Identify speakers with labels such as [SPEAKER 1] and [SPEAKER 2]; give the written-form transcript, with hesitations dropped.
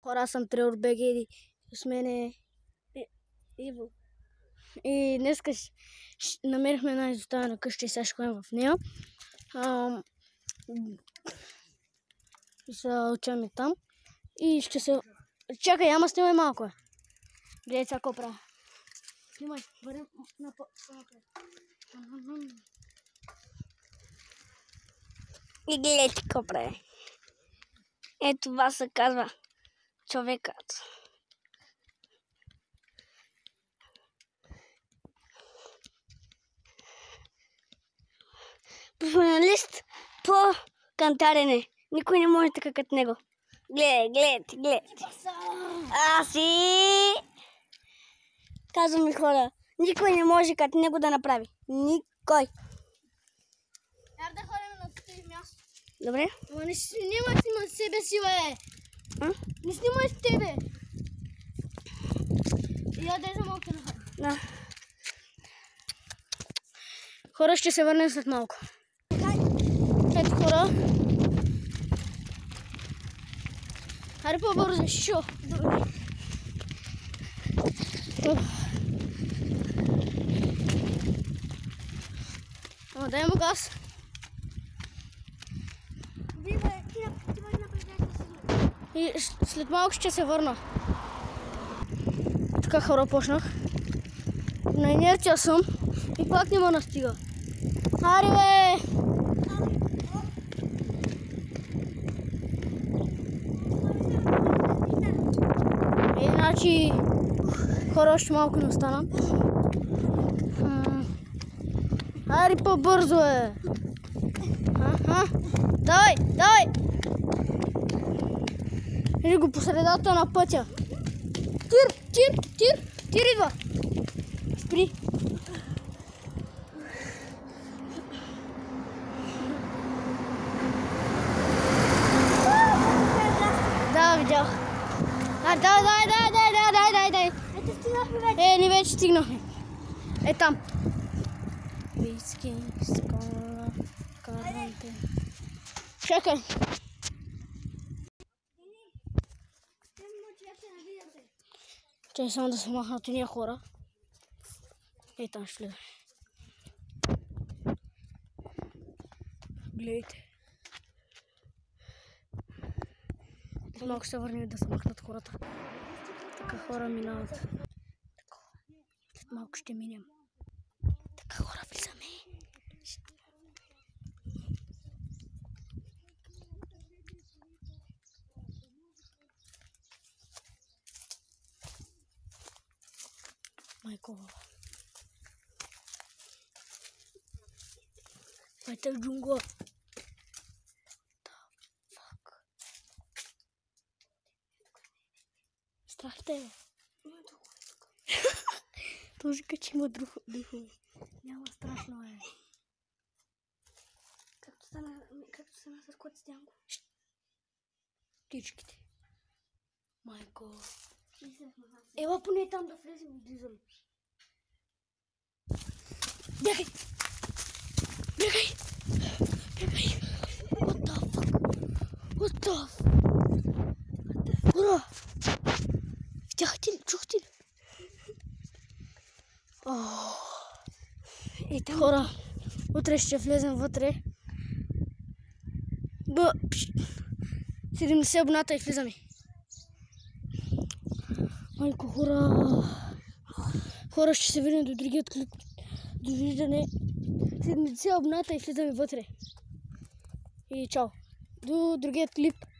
[SPEAKER 1] Хора, аз съм Треор БГ и с мен е Иво. И днес намерихме една изоставена къща и сега ще ходим в нея. И се отиваме там. И ще се... Чакай, ама снимай малко. Гледай сега какво правя. Снимай, върнем напред.
[SPEAKER 2] И гледайте какво прави. Ето това се казва човекът. Професионалист по кантарене. Никой не може така като него. Гледайте. Аси! Казвам ми хора, никой не може като него да направи. Никой.
[SPEAKER 1] Яр да ходим на това място.
[SPEAKER 2] Добре?
[SPEAKER 1] Ама не снимай себе си, бе. Не снимай с тебе. Я дай за малко на хора.
[SPEAKER 2] Да.
[SPEAKER 1] Хора, ще се върнем след малко. Ето хора. Хайде по-бързо, шо. Ама дай му газ. И след малко ще се върна. Така хора почнах. На инерция съм и пак не ме настига. Хари, бе! Значи хора още малко не остана. Хари по-бързо, е! Дай! Вижи го по средата на пътя. Тир идва. Спри. Да, видях. Дай.
[SPEAKER 2] Ето стигнахме вече.
[SPEAKER 1] Ние вече стигнахме. Е там. Виски, скола, каранте. Чакай. Чай само да се махнат тия хора. Ей там ще влезе. Гледайте. Малко ще се върнем да се махнат хората. Така хора минават. След малко ще минем. Така хора влизаме. Майко. Это джунгла. Страх те. Този качи има духове. Няма страшно, е.
[SPEAKER 2] Както стана с кот Стянко.
[SPEAKER 1] Птичките. Майко. Ела поне там да влезем и излизам. Бягай! What the fuck? Хора! Видяхте ли? Чухте ли? Хора, утре ще влезем вътре. 70 абоната и влизаме. Майко, хора, ще се видим до другият клип. Довиждане. 70 абоната и влизаме вътре. И чао. До другият клип.